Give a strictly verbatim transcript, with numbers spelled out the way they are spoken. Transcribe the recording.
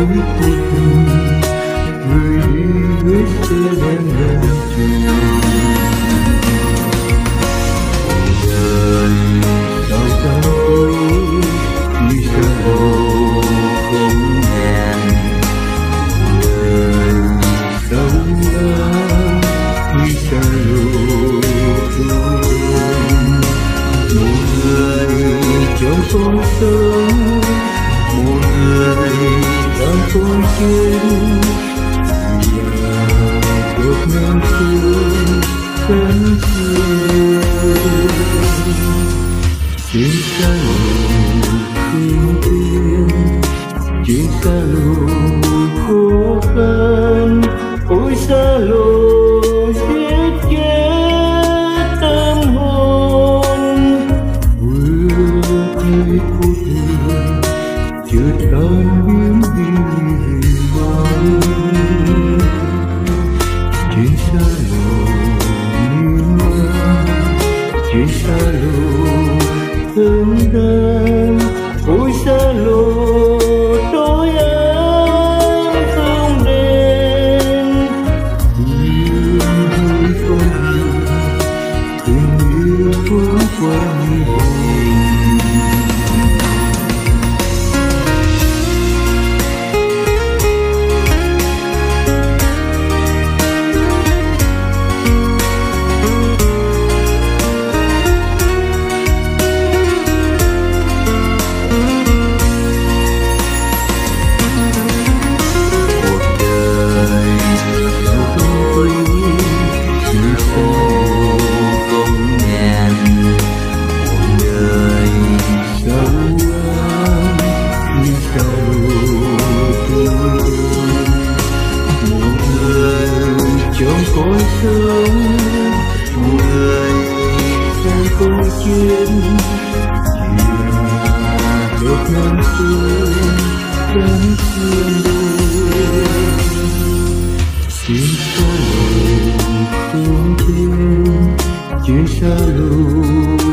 cuộc tình người đi với xe đen ngàn trường. Đời sao tan tối khi xa lộ không đèn, đời sao ngã khi xa lộ không đèn. Một người trong con sớm, một người đang con trên, là đốt ngang sương cánh sương. Trên xa lộ thương tiên, trên xa lộ khó khăn, ôi xa lộ giết chết tâm hồn. Vừa thấy cuộc đời chợt tan biến đi bao. Trên xa lộ miên man, trên xa lộ thơm đan, ôi xa lộ tối ám không đèn. Yêu hơi con người, tình yêu thoáng qua như hồn. Trong cõi sớm, một người sang câu chuyện, chỉ là đốt ngang sương cánh sương đôi. Trên xa lộ không tên, trên xa lộ